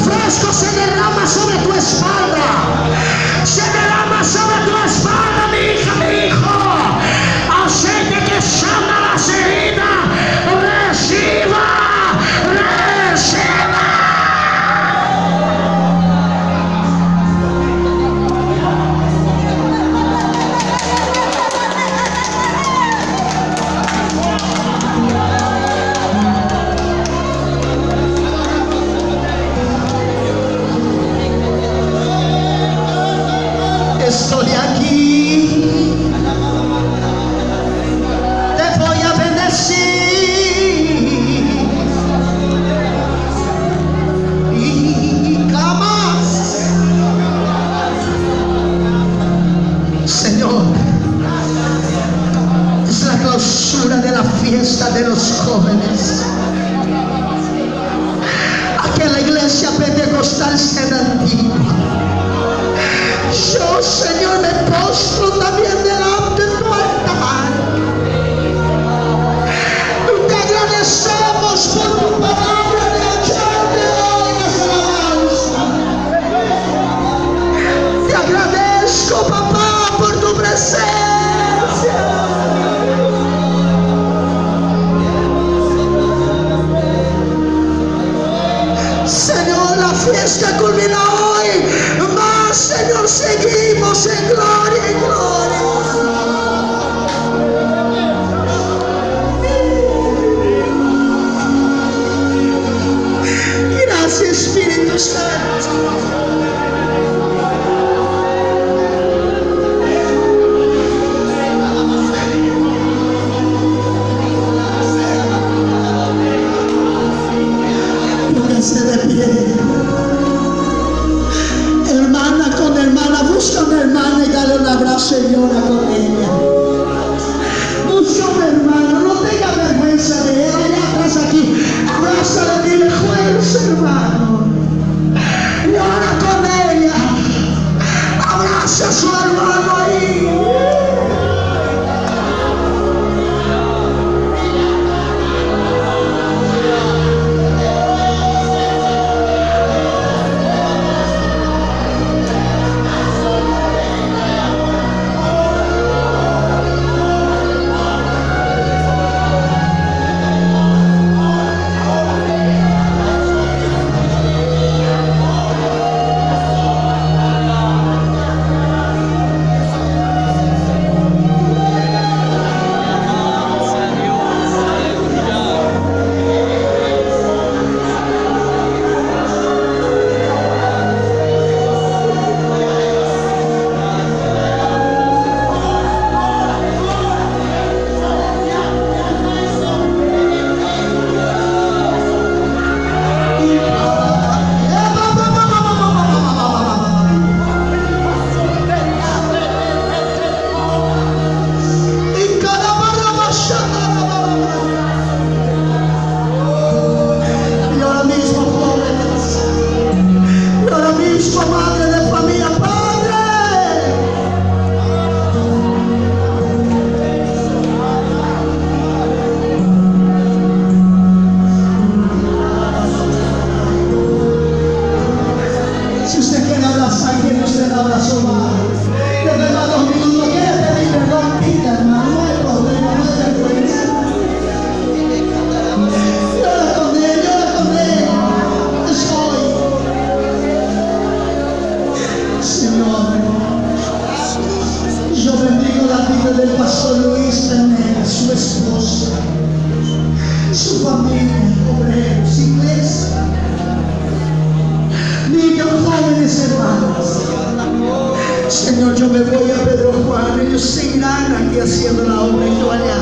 fresco se derrama sobre tu espalda. Se derrama sobre tu espalda, mi hija, mi hijo. Aceite que sana las heridas. Reciba, reciba. Estoy aquí, te voy a bendecir y clamas, Señor. Es la clausura de la fiesta de los jóvenes. Aquí en la iglesia pentecostal antigua. Yo, Señor, me postro también delante de tu altar. Te agradecemos por tu palabra de ayer, de hoy, de alabanza. Te agradezco, papá, por tu presencia. Señor, la fiesta culmina hoy. Señor, seguimos en gloria y gloria. Gracias, Espíritu Santo. Pónganse de pie. Hermana con hermana, busca una hermana y dale un abrazo y llora con ella. Busca un hermano, no tenga vergüenza de él, allá atrás aquí. Abrázale, dile fuerza, hermano. Llora con ella. Abraza a su hermano ahí. Señor, yo me voy a Pedro Juan, ellos seguirán aquí haciendo la obra y yo allá.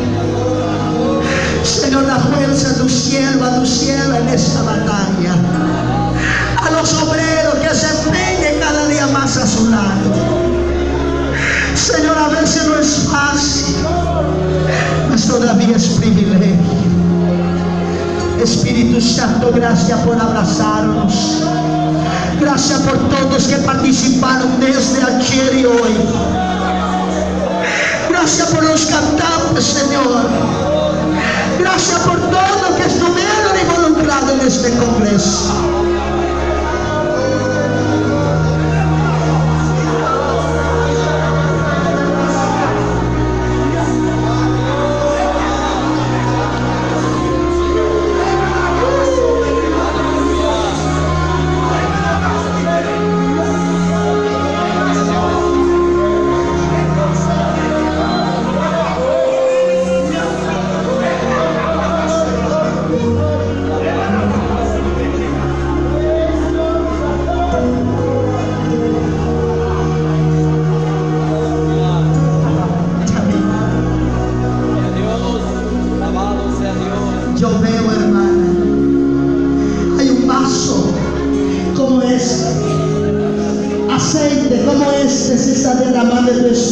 Señor, la fuerza de tu sierva en esta batalla. A los obreros que se empeñen cada día más a su lado. Señor, a veces no es fácil, mas todavía es privilegio. Espíritu Santo, gracias por abrazarnos. Gracias por todos que participaron desde ayer y hoy. Gracias por los cantantes, Señor. Gracias por todos que estuvieron involucrados en este congreso.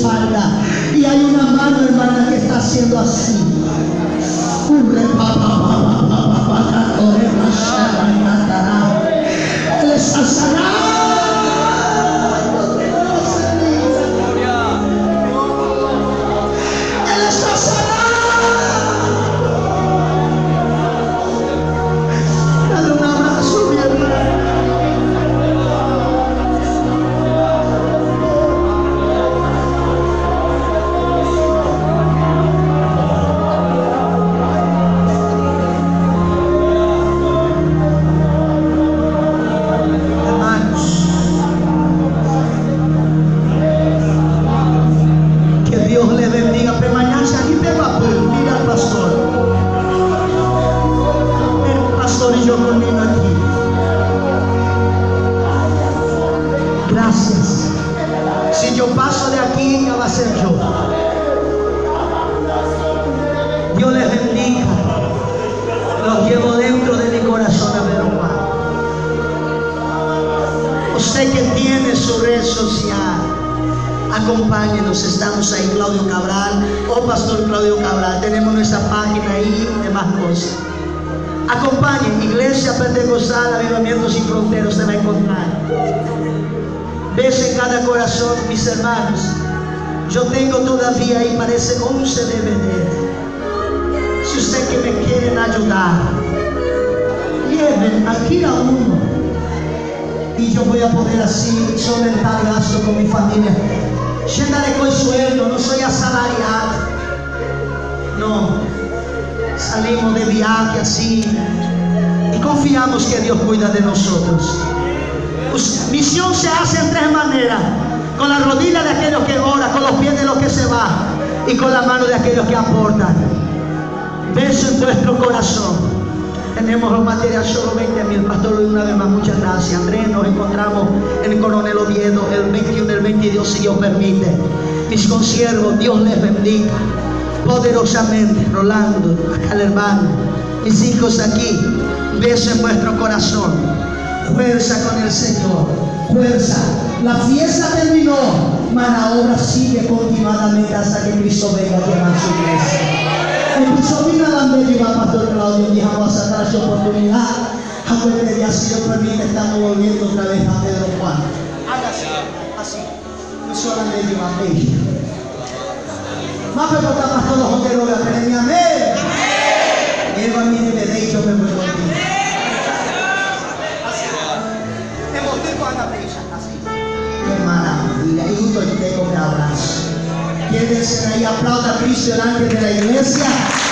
espalda. Y hay una mano, hermana, que está haciendo así. Él está sanando. Gracias. Si yo paso de aquí, ya va a ser yo. Dios les bendiga. Los llevo dentro de mi corazón a ver un pan. Usted que tiene su red social, acompáñenos. Estamos ahí, Claudio Cabral, Pastor Claudio Cabral. Tenemos nuestra página ahí y demás cosas. Acompañen. Iglesia Pentecostal Avivamiento Sin Fronteras, se va a encontrar. Ves en cada corazón, mis hermanos. Yo tengo todavía ahí, parece 11 DVD. Si usted que me quieren ayudar, lleven, alquila uno. Y yo voy a poder así solventar gasto con mi familia. Llenaré con sueldo, no soy asalariado. No, salimos de viaje así y confiamos que Dios cuida de nosotros. Misión se hace en 3 maneras: con la rodilla de aquellos que oran, con los pies de los que se van y con la mano de aquellos que aportan. Beso en nuestro corazón. Tenemos los materiales, solo 20,000. Pastor, una vez más, muchas gracias. Andrés, nos encontramos en el Coronel Oviedo el 21 del 22, si Dios permite. Mis consiervos, Dios les bendiga poderosamente. Rolando, al hermano, mis hijos aquí, beso en vuestro corazón. Fuerza con el Señor, fuerza. La fiesta terminó, mas la obra sigue continuadamente hasta que Cristo venga a llevar su iglesia. Empezó mi grande llevar Pastor Claudio, dejamos a sacar su oportunidad. Aunque este día, si Dios permite, estamos volviendo otra vez a Pedro Juan. Hágase así, no solamente llevar ella. Más me toca Pastor José Roga, pero amén. Lleva mi DVD y yo me voy contigo. Hermana, y ahí justo tengo un abrazo. Quédense ahí, aplauda a Cristo delante de la iglesia.